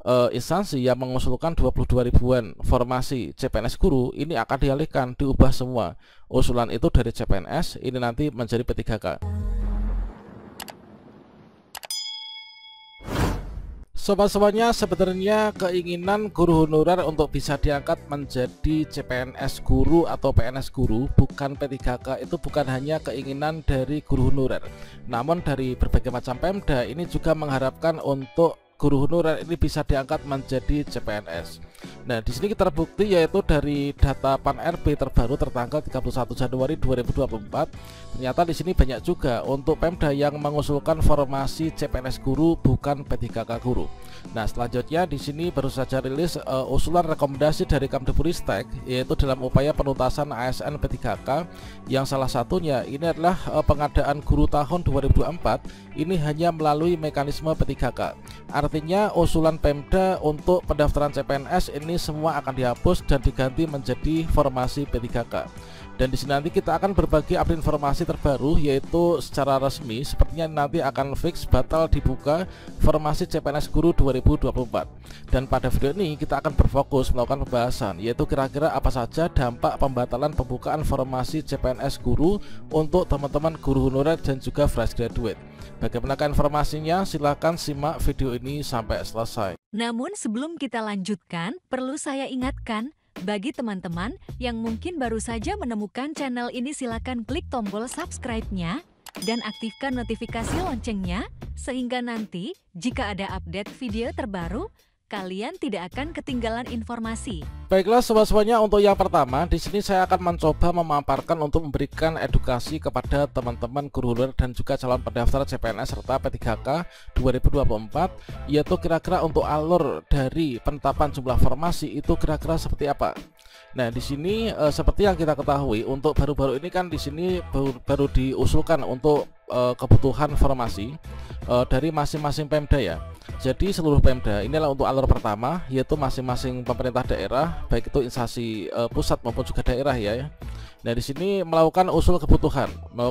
instansi yang mengusulkan 22 ribuan formasi CPNS guru ini akan dialihkan, diubah semua usulan itu dari CPNS ini nanti menjadi P3K. Sobat-sobatnya, sebenarnya keinginan guru honorer untuk bisa diangkat menjadi CPNS guru atau PNS guru bukan P3K itu bukan hanya keinginan dari guru honorer, namun dari berbagai macam Pemda ini juga mengharapkan untuk guru honorer ini bisa diangkat menjadi CPNS. Nah, di sini kita terbukti yaitu dari data Pan-RB terbaru tertanggal 31 Januari 2024. Ternyata di sini banyak juga untuk Pemda yang mengusulkan formasi CPNS guru bukan P3K guru. Nah, selanjutnya di sini baru saja rilis usulan rekomendasi dari Kemdikbudristek yaitu dalam upaya penuntasan ASN P3K yang salah satunya ini adalah pengadaan guru tahun 2024 ini hanya melalui mekanisme P3K. Artinya usulan Pemda untuk pendaftaran CPNS ini semua akan dihapus dan diganti menjadi formasi P3K. Dan di sini nanti kita akan berbagi update informasi terbaru yaitu secara resmi sepertinya nanti akan fix batal dibuka formasi CPNS guru 2024. Dan pada video ini kita akan berfokus melakukan pembahasan yaitu kira-kira apa saja dampak pembatalan pembukaan formasi CPNS guru untuk teman-teman guru honorer dan juga fresh graduate. Bagaimana informasinya? Silahkan simak video ini sampai selesai. Namun sebelum kita lanjutkan, perlu saya ingatkan, bagi teman-teman yang mungkin baru saja menemukan channel ini silakan klik tombol subscribe-nya dan aktifkan notifikasi loncengnya sehingga nanti jika ada update video terbaru, kalian tidak akan ketinggalan informasi. Baiklah sobat-sobatnya, untuk yang pertama di sini saya akan mencoba memaparkan untuk memberikan edukasi kepada teman-teman guru honorer dan juga calon pendaftar CPNS serta P3K 2024 yaitu kira-kira untuk alur dari penetapan jumlah formasi itu kira-kira seperti apa. Nah, di sini seperti yang kita ketahui untuk baru-baru ini kan di sini baru diusulkan untuk kebutuhan formasi dari masing-masing Pemda ya. Jadi seluruh Pemda inilah untuk alur pertama yaitu masing-masing pemerintah daerah baik itu instansi pusat maupun juga daerah ya. Nah, di sini melakukan usul kebutuhan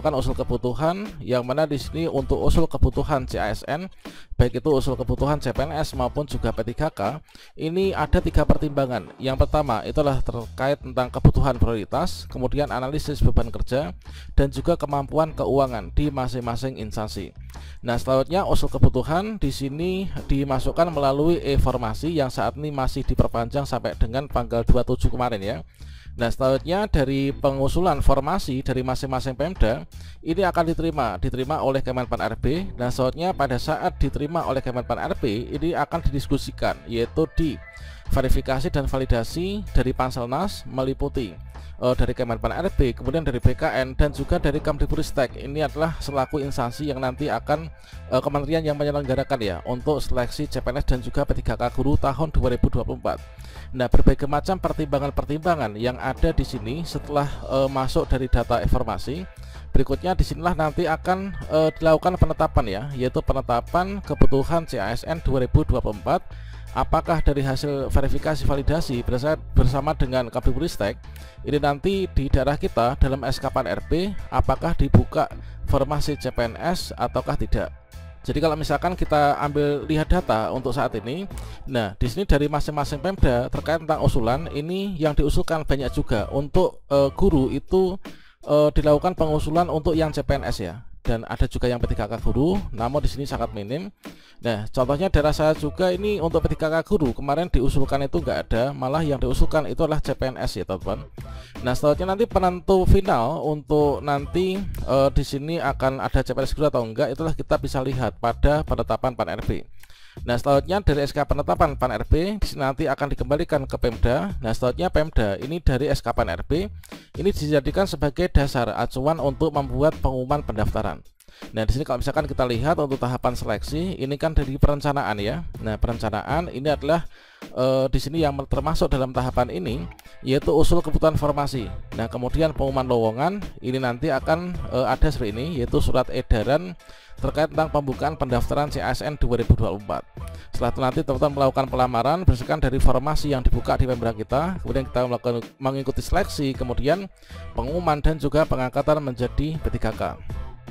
yang mana di sini untuk usul kebutuhan CASN baik itu usul kebutuhan CPNS maupun juga P3K ini ada 3 pertimbangan. Yang pertama itulah terkait tentang kebutuhan prioritas, kemudian analisis beban kerja dan juga kemampuan keuangan di masing-masing instansi. Nah, selanjutnya usul kebutuhan di sini dimasukkan melalui e-formasi yang saat ini masih diperpanjang sampai dengan tanggal 27 kemarin ya. Nah, selanjutnya dari pengusulan formasi dari masing-masing Pemda ini akan diterima oleh Kemenpan-RB. Dan selanjutnya pada saat diterima oleh Kemenpan-RB ini akan didiskusikan yaitu di verifikasi dan validasi dari Panselnas meliputi dari Kemenpan-RB, kemudian dari BKN dan juga dari Kemdikbudristek. Ini adalah selaku instansi yang nanti akan kementerian yang menyelenggarakan ya untuk seleksi CPNS dan juga P3K guru tahun 2024. Nah, berbagai macam pertimbangan-pertimbangan yang ada di sini setelah masuk dari data informasi. Berikutnya disinilah nanti akan dilakukan penetapan ya, yaitu penetapan kebutuhan CASN 2024. Apakah dari hasil verifikasi validasi bersama dengan Kemdikbudristek ini nanti di daerah kita dalam SK Pan-RB apakah dibuka formasi CPNS ataukah tidak. Jadi kalau misalkan kita ambil lihat data untuk saat ini, nah di sini dari masing-masing Pemda terkait tentang usulan ini yang diusulkan banyak juga untuk guru itu dilakukan pengusulan untuk yang CPNS ya. Dan ada juga yang P3K guru, namun di sini sangat minim. Nah, contohnya daerah saya juga ini untuk P3K guru kemarin diusulkan itu nggak ada, malah yang diusulkan itu adalah CPNS ya teman-teman. Nah, selanjutnya nanti penentu final untuk nanti di sini akan ada CPNS guru atau enggak, itulah kita bisa lihat pada penetapan Pan-RB. Nah, selanjutnya dari SK penetapan Pan-RB di sini nanti akan dikembalikan ke Pemda. Nah, selanjutnya Pemda ini dari SK Pan-RB ini dijadikan sebagai dasar acuan untuk membuat pengumuman pendaftaran. Nah, di sini kalau misalkan kita lihat untuk tahapan seleksi ini kan dari perencanaan ya. Nah, perencanaan ini adalah di sini yang termasuk dalam tahapan ini yaitu usul kebutuhan formasi. Nah, kemudian pengumuman lowongan ini nanti akan ada seperti ini yaitu surat edaran terkait tentang pembukaan pendaftaran CASN 2024. Setelah itu nanti teman-teman melakukan pelamaran berdasarkan dari formasi yang dibuka di Pemda kita, kemudian kita mengikuti seleksi, kemudian pengumuman dan juga pengangkatan menjadi P3K.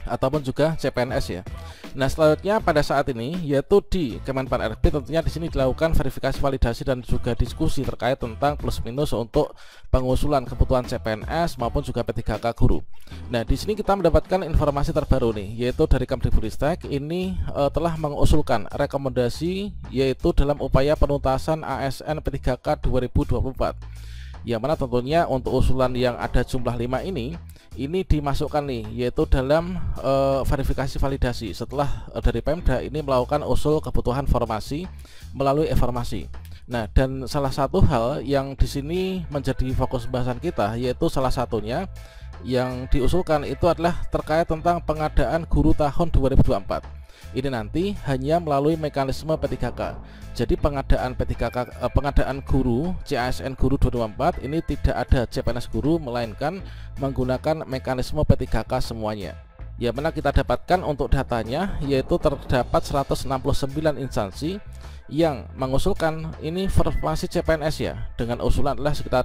ataupun juga CPNS ya. Nah, selanjutnya pada saat ini yaitu di Kemenpan RB tentunya di sini dilakukan verifikasi validasi dan juga diskusi terkait tentang plus minus untuk pengusulan kebutuhan CPNS maupun juga P3K guru. Nah, di sini kita mendapatkan informasi terbaru nih, yaitu dari Kemdikbudristek ini telah mengusulkan rekomendasi yaitu dalam upaya penuntasan ASN P3K 2024. Yang mana tentunya untuk usulan yang ada jumlah 5 ini dimasukkan nih, yaitu dalam verifikasi validasi setelah dari Pemda ini melakukan usul kebutuhan formasi melalui informasi. Nah, dan salah satu hal yang di sini menjadi fokus bahasan kita, yaitu salah satunya yang diusulkan itu adalah terkait tentang pengadaan guru tahun 2024. Ini nanti hanya melalui mekanisme P3K. Jadi pengadaan P3K, pengadaan guru CASN guru 2024 ini tidak ada CPNS guru, melainkan menggunakan mekanisme P3K semuanya. Yang mana kita dapatkan untuk datanya yaitu terdapat 169 instansi yang mengusulkan ini formasi CPNS ya, dengan usulan adalah sekitar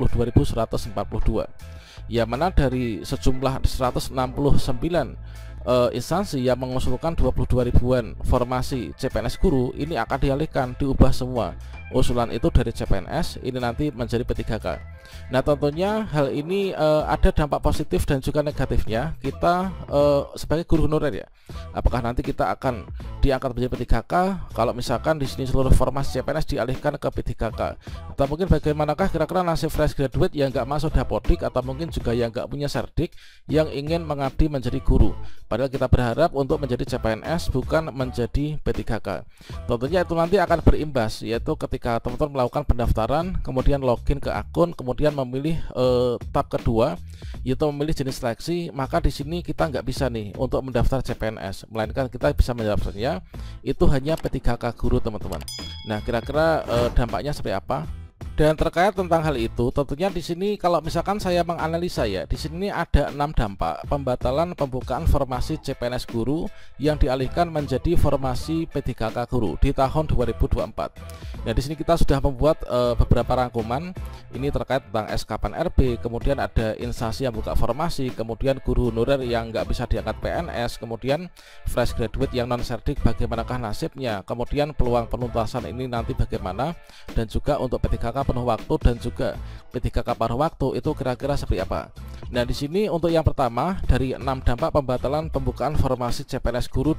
22.142. Yang mana dari sejumlah 169 instansi yang mengusulkan 22 ribuan formasi CPNS guru ini akan dialihkan, diubah semua usulan itu dari CPNS ini nanti menjadi P3K. Nah, tentunya hal ini ada dampak positif dan juga negatifnya. Kita sebagai guru honorer ya, apakah nanti kita akan diangkat menjadi P3K kalau misalkan di sini seluruh formasi CPNS dialihkan ke P3K, atau mungkin bagaimanakah kira-kira nasib fresh graduate yang nggak masuk dapodik atau mungkin juga yang nggak punya serdik yang ingin mengabdi menjadi guru, padahal kita berharap untuk menjadi CPNS bukan menjadi P3K. Tentunya itu nanti akan berimbas, yaitu ketika teman-teman melakukan pendaftaran kemudian login ke akun kemudian memilih tab kedua yaitu memilih jenis seleksi, maka di sini kita nggak bisa nih untuk mendaftar CPNS, melainkan kita bisa mendaftarnya itu hanya P3K guru teman-teman. Nah, kira-kira dampaknya seperti apa? Dan terkait tentang hal itu, tentunya di sini kalau misalkan saya menganalisa ya, di sini ada 6 dampak pembatalan pembukaan formasi CPNS guru yang dialihkan menjadi formasi P3K guru di tahun 2024. Nah, di sini kita sudah membuat beberapa rangkuman ini terkait tentang SK-PAN RB, kemudian ada instansi yang buka formasi, kemudian guru honorer yang nggak bisa diangkat PNS, kemudian fresh graduate yang non serdik bagaimanakah nasibnya, kemudian peluang penuntasan ini nanti bagaimana, dan juga untuk P3K penuh waktu dan juga P3K paruh waktu itu kira-kira seperti apa. Nah, di sini untuk yang pertama dari 6 dampak pembatalan pembukaan formasi CPNS guru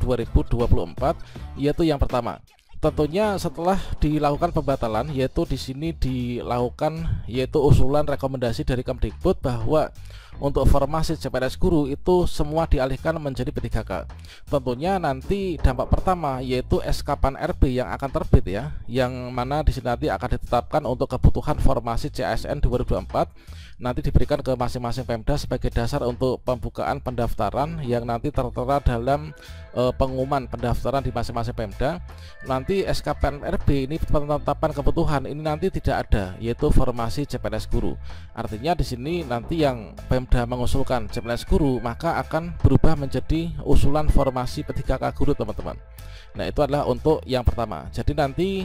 2024, yaitu yang pertama, tentunya setelah dilakukan pembatalan, yaitu di sini dilakukan yaitu usulan rekomendasi dari Kemdikbud bahwa untuk formasi CPNS guru itu semua dialihkan menjadi P3K. Tentunya nanti dampak pertama yaitu SK-PAN RB yang akan terbit ya, yang mana di sini nanti akan ditetapkan untuk kebutuhan formasi CASN 2024 nanti diberikan ke masing-masing Pemda sebagai dasar untuk pembukaan pendaftaran yang nanti tertera dalam pengumuman pendaftaran di masing-masing Pemda. Nanti SK-PAN RB ini penetapan kebutuhan ini nanti tidak ada, yaitu formasi CPNS guru. Artinya di sini nanti yang Pemda mengusulkan CPNS guru maka akan berubah menjadi usulan formasi P3K guru teman-teman. Nah, itu adalah untuk yang pertama. Jadi nanti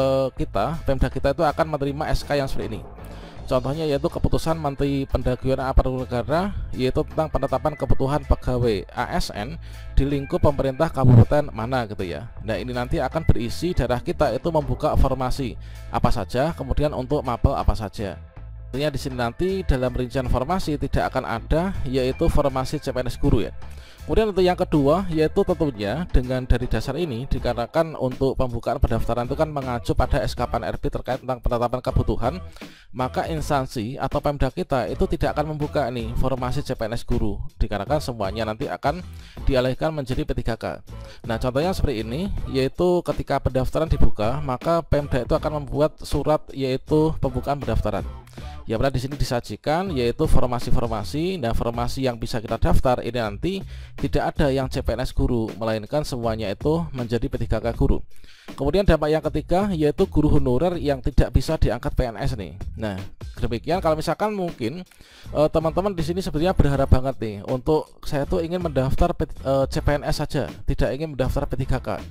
Pemda kita itu akan menerima SK yang seperti ini. Contohnya yaitu keputusan Menteri Pendaguyuan Aparatur Negara yaitu tentang penetapan kebutuhan pegawai ASN di lingkup pemerintah kabupaten mana gitu ya. Nah, ini nanti akan berisi daerah kita itu membuka formasi apa saja, kemudian untuk mapel apa saja. Tentunya di sini nanti dalam rincian formasi tidak akan ada yaitu formasi CPNS guru ya. Kemudian untuk yang kedua yaitu tentunya dengan dari dasar ini dikarenakan untuk pembukaan pendaftaran itu kan mengacu pada SK-PAN RB terkait tentang penetapan kebutuhan, maka instansi atau Pemda kita itu tidak akan membuka nih formasi CPNS guru dikarenakan semuanya nanti akan dialihkan menjadi P3K. Nah, contohnya seperti ini yaitu ketika pendaftaran dibuka maka Pemda itu akan membuat surat yaitu pembukaan pendaftaran. Ya, berarti di sini disajikan yaitu formasi-formasi. Nah, formasi yang bisa kita daftar ini nanti tidak ada yang CPNS guru, melainkan semuanya itu menjadi P3K guru. Kemudian dampak yang ketiga yaitu guru honorer yang tidak bisa diangkat PNS nih. Nah, demikian kalau misalkan mungkin teman-teman di sini sebenarnya berharap banget nih untuk saya tuh ingin mendaftar CPNS saja, tidak ingin mendaftar P3K.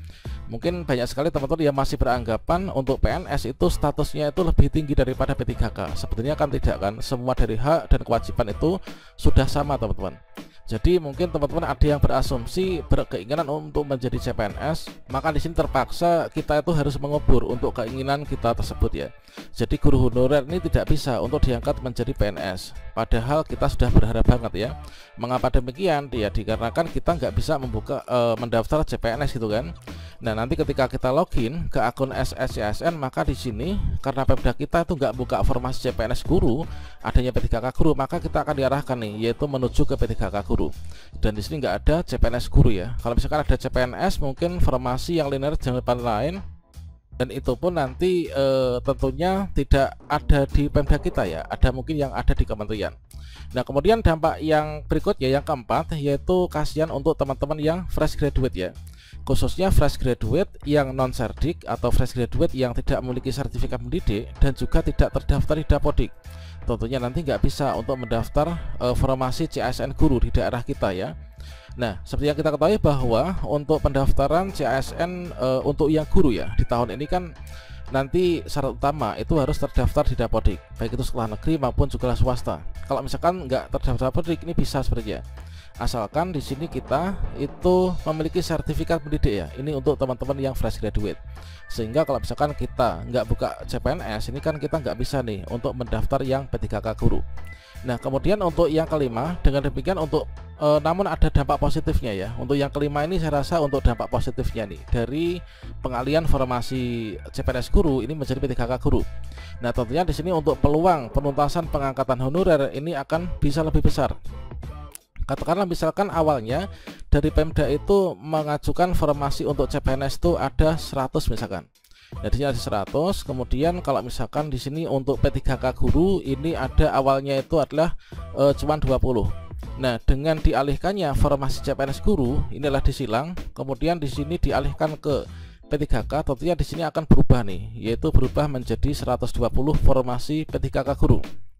Mungkin banyak sekali teman-teman yang masih beranggapan untuk PNS itu statusnya itu lebih tinggi daripada P3K. Sebetulnya kan tidak kan, semua dari hak dan kewajiban itu sudah sama teman-teman. Jadi mungkin teman-teman ada yang berasumsi berkeinginan untuk menjadi CPNS, maka di sini terpaksa kita itu harus mengubur untuk keinginan kita tersebut ya. Jadi guru honorer ini tidak bisa untuk diangkat menjadi PNS. Padahal kita sudah berharap banget ya. Mengapa demikian? Ya dikarenakan kita nggak bisa mendaftar CPNS gitu kan. Nah nanti ketika kita login ke akun SSCSN, maka di sini karena Pemda kita itu nggak buka formasi CPNS guru, adanya P3K guru, maka kita akan diarahkan nih, yaitu menuju ke P3K guru. Dan di sini nggak ada CPNS guru ya. Kalau misalkan ada CPNS, mungkin formasi yang linear dengan lain, dan itu pun nanti tentunya tidak ada di Pemda kita ya, ada mungkin yang ada di kementerian. Nah kemudian dampak yang berikutnya yang keempat, yaitu kasihan untuk teman-teman yang fresh graduate ya, khususnya fresh graduate yang non-cerdik atau fresh graduate yang tidak memiliki sertifikat mendidik dan juga tidak terdaftar di Dapodik. Tentunya nanti nggak bisa untuk mendaftar formasi CASN guru di daerah kita ya. Nah seperti yang kita ketahui bahwa untuk pendaftaran CASN untuk yang guru ya di tahun ini kan nanti syarat utama itu harus terdaftar di Dapodik, baik itu sekolah negeri maupun juga swasta. Kalau misalkan nggak terdaftar Dapodik, ini bisa sebenarnya, asalkan di sini kita itu memiliki sertifikat pendidik ya. Ini untuk teman-teman yang fresh graduate. Sehingga kalau misalkan kita nggak buka CPNS, ini kan kita nggak bisa nih untuk mendaftar yang P3K guru. Nah kemudian untuk yang kelima, dengan demikian untuk namun ada dampak positifnya ya. Untuk yang kelima ini saya rasa untuk dampak positifnya nih dari pengalihan formasi CPNS guru ini menjadi P3K guru. Nah tentunya di sini untuk peluang penuntasan pengangkatan honorer ini akan bisa lebih besar. Katakanlah misalkan awalnya dari Pemda itu mengajukan formasi untuk CPNS itu ada 100 misalkan. Nah di sini ada 100, kemudian kalau misalkan di sini untuk P3K guru ini ada awalnya itu adalah cuma 20. Nah dengan dialihkannya formasi CPNS guru inilah disilang, kemudian di sini dialihkan ke P3K, tentunya di sini akan berubah nih, yaitu berubah menjadi 120 formasi P3K guru.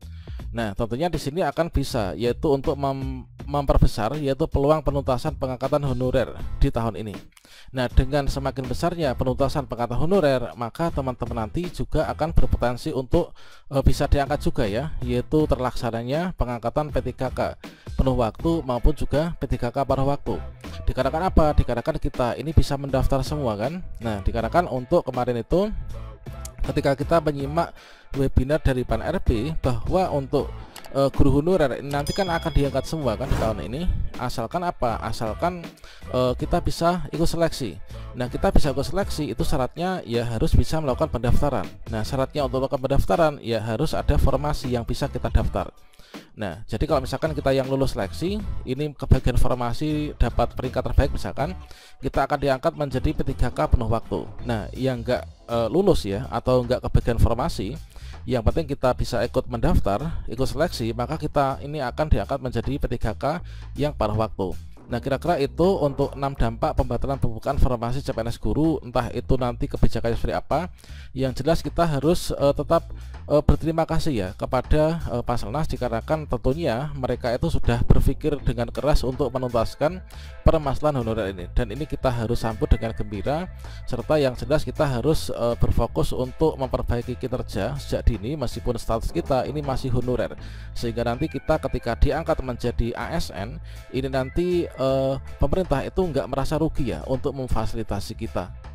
Nah tentunya di sini akan bisa yaitu untuk memperbesar yaitu peluang penuntasan pengangkatan honorer di tahun ini. Nah dengan semakin besarnya penuntasan pengangkatan honorer, maka teman-teman nanti juga akan berpotensi untuk bisa diangkat juga ya, yaitu terlaksananya pengangkatan P3K penuh waktu maupun juga P3K paruh waktu. Dikarenakan apa? Dikarenakan kita ini bisa mendaftar semua kan. Nah dikarenakan untuk kemarin itu ketika kita menyimak webinar dari Pan RB bahwa untuk guru honorer ini nanti kan akan diangkat semua kan di tahun ini, asalkan apa? Asalkan kita bisa ikut seleksi. Nah kita bisa ikut seleksi itu syaratnya ya harus bisa melakukan pendaftaran. Nah syaratnya untuk melakukan pendaftaran ya harus ada formasi yang bisa kita daftar. Nah jadi kalau misalkan kita yang lulus seleksi ini kebagian formasi dapat peringkat terbaik misalkan, kita akan diangkat menjadi P3K penuh waktu. Nah yang enggak lulus ya atau enggak kebagian formasi, yang penting kita bisa ikut mendaftar, ikut seleksi, maka kita ini akan diangkat menjadi P3K yang paruh waktu. Nah kira-kira itu untuk 6 dampak pembatalan pembukaan formasi CPNS guru, entah itu nanti kebijakannya seperti apa. Yang jelas kita harus tetap berterima kasih ya kepada Paselnas, dikarenakan tentunya mereka itu sudah berpikir dengan keras untuk menuntaskan permasalahan honorer ini, dan ini kita harus sambut dengan gembira. Serta yang jelas kita harus berfokus untuk memperbaiki kinerja sejak dini meskipun status kita ini masih honorer, sehingga nanti kita ketika diangkat menjadi ASN ini nanti pemerintah itu nggak merasa rugi ya untuk memfasilitasi kita.